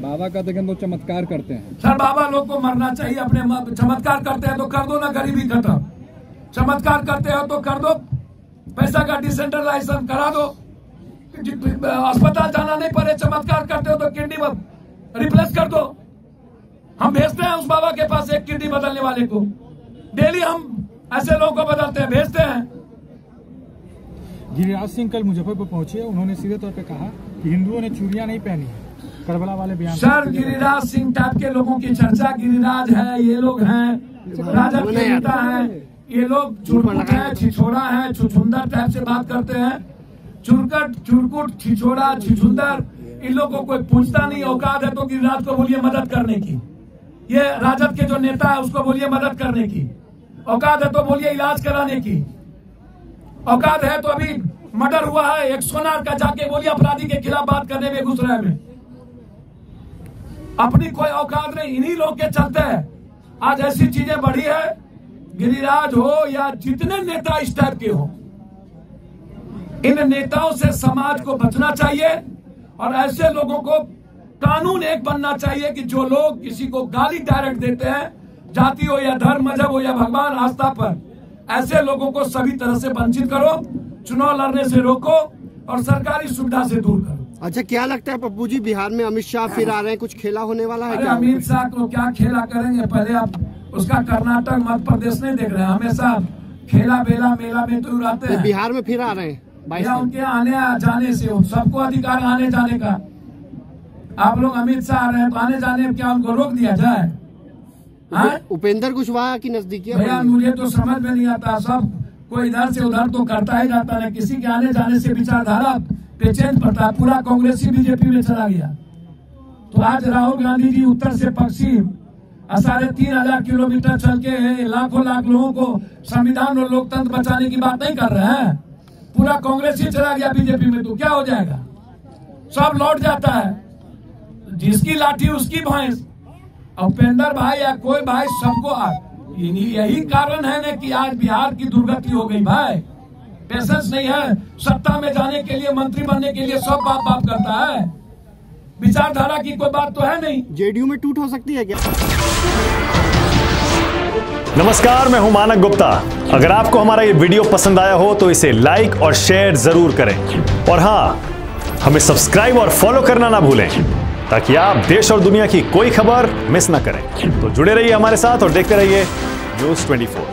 बाबा का देखें तो चमत्कार करते हैं। सर बाबा लोग को मरना चाहिए, अपने चमत्कार करते हैं तो कर दो ना, गरीबी खत्म। चमत्कार करते हो तो कर दो, पैसा का डिसेंट्रलाइजेशन करा दो, अस्पताल जाना नहीं पड़े। चमत्कार करते हो तो किडनी रिप्लेस कर दो। हम भेजते हैं उस बाबा के पास एक किडनी बदलने वाले को, डेली हम ऐसे लोगों को बदलते हैं, भेजते हैं। गिरिराज सिंह कल मुजफ्फरपुर पहुंचे, उन्होंने सीधे तौर पे कहा कि हिंदुओं ने चूड़ियां नहीं पहनी है, करबला वाले बयान। सर गिरिराज सिंह टाइप के लोगों की चर्चा, गिरिराज है, ये लोग हैं, राजद के नेता हैं, ये लोग चुरकुट है, छिछोड़ा है, छुछुंदर टाइप से बात करते हैं। चुरकुट, छिछोड़ा, छिछुंदर, इन लोगों को कोई पूछता नहीं। औकात है तो गिरिराज को बोलिए मदद करने की, ये राजद के जो नेता है उसको बोलिए मदद करने की। औकात है तो बोलिए इलाज कराने की। औकात है तो अभी मर्डर हुआ है एक सोनार का, जाके बोलिए अपराधी के खिलाफ बात करने में बेगूसराय में। अपनी कोई औकात नहीं, इन्हीं लोग के चलते है आज ऐसी चीजें बढ़ी है। गिरिराज हो या जितने नेता इस टाइप के हो, इन नेताओं से समाज को बचना चाहिए और ऐसे लोगों को कानून एक बनना चाहिए कि जो लोग किसी को गाली डायरेक्ट देते हैं, जाति हो या धर्म, मजहब हो या भगवान आस्था पर, ऐसे लोगों को सभी तरह से वंचित करो, चुनाव लड़ने से रोको और सरकारी सुविधा से दूर करो। अच्छा, क्या लगता है पप्पू जी, बिहार में अमित शाह फिर आ रहे हैं, कुछ खेला होने वाला है क्या? अमित शाह को क्या खेला करेंगे? पहले आप उसका कर्नाटक मध्य प्रदेश नहीं देख रहे हैं, हमेशा खेला बेला मेला में तो रहते हैं। बिहार में फिर आ रहे हैं, उनके आने जाने से सबको अधिकार आने जाने का। आप लोग अमित शाह आ रहे हैं तो आने जाने में क्या उनको रोक दिया जाए? उपेंद्र कुशवाहा की नजदीकी भैया मुझे तो समझ में नहीं आता, सब कोई इधर से उधर तो करता ही रहता है, किसी के आने जाने से विचारधारा पे चेंज पड़ता है। पूरा कांग्रेस ही बीजेपी में चला गया। तो आज राहुल गांधी जी उत्तर से पश्चिम 3,500 किलोमीटर चल के लाखों लाख लोगों को संविधान और लोकतंत्र बचाने की बात नहीं कर रहे हैं। पूरा कांग्रेस ही चला गया बीजेपी में, तो क्या हो जाएगा? सब लौट जाता है, जिसकी लाठी उसकी भैंस। उपेंद्र भाई या कोई भाई, सबको यही कारण है ना कि आज बिहार की दुर्गति हो गई। भाई पेशेंस नहीं है, सत्ता में जाने के लिए, मंत्री बनने के लिए सब बाप बाप करता है, विचारधारा की कोई बात तो है नहीं। जेडीयू में टूट हो सकती है क्या? नमस्कार, मैं हूं मानक गुप्ता। अगर आपको हमारा ये वीडियो पसंद आया हो तो इसे लाइक और शेयर जरूर करें, और हाँ, हमें सब्सक्राइब और फॉलो करना ना भूलें ताकि आप देश और दुनिया की कोई खबर मिस ना करें। तो जुड़े रहिए हमारे साथ और देखते रहिए न्यूज़ 24।